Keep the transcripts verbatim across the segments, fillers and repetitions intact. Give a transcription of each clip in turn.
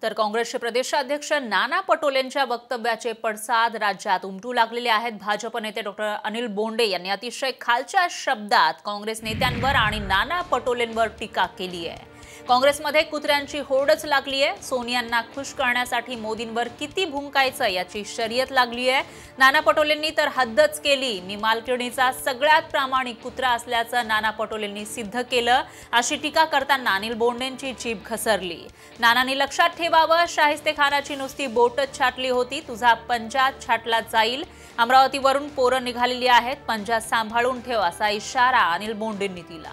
तर काँग्रेसचे प्रदेशाध्यक्ष नाना पटोलेंच्या वक्तव्याचे पडसाद राज्यात उमटू लागलेले आहेत। भाजप नेते डॉक्टर अनिल बोंडे यांनी अतिशय खालच्या शब्दात काँग्रेस नेत्यांवर आणि नाना पटोलेंवर टीका केली आहे। काँग्रेसमध्ये कुत्र्यांची होडच लागली आहे। सोनियांना खुश करण्यासाठी मोदींवर किती भुंकायचं याची शर्यत लागली आहे। नाना पटोलेंनी तर हद्दच केली। मी मालकिणीचा सगळ्यात प्रामाणिक कुत्रा असल्याचं नाना पटोलेंनी सिद्ध केलं, अशी टीका करताना अनिल बोंडेंची जीभ घसरली। नानांनी लक्षात ठेवावं, शाहिस्तेखानाची नुसती बोटच छाटली होती, तुझा पंजा छाटला जाईल। अमरावतीवरून पोरं निघालेली आहेत, पंजा सांभाळून ठेव, असा इशारा अनिल बोंडेंनी दिला।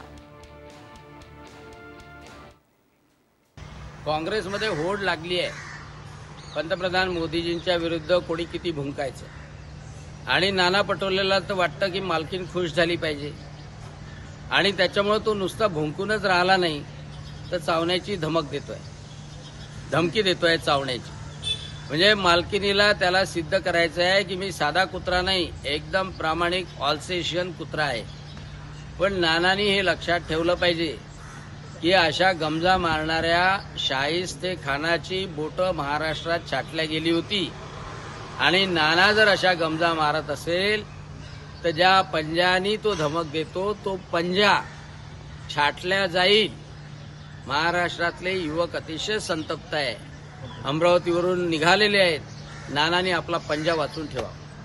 काँग्रेसमध्ये होड लागली आहे। पंतप्रधान मोदीजींच्या विरुद्ध कोणी किती भुंकायचं, आणि नाना पटोलेला तर वाटतं की मालकीन खुश झाली पाहिजे, आणि त्याच्यामुळे तो नुसता भुंकूनच राहिला नाही तर चावण्याची धमक देतोय, धमकी देतोय चावण्याची। म्हणजे मालकिनीला त्याला सिद्ध करायचं आहे की मी साधा कुत्रा नाही, एकदम प्रामाणिक ऑल्सेशियन कुत्रा आहे। पण नानांनी हे लक्षात ठेवलं पाहिजे की अशा गमजा मारणाऱ्या शाहिस्तेखानाची बोटं महाराष्ट्रात छाटल्या गेली होती, आणि नाना जर अशा गमजा मारत असेल तर ज्या पंजानी तो धमक देतो तो पंजा छाटल्या जाईल। महाराष्ट्रातले युवक अतिशय संतप्त आहे, अमरावतीवरून निघालेले आहेत। नानांनी आपला पंजा वाचून ठेवा।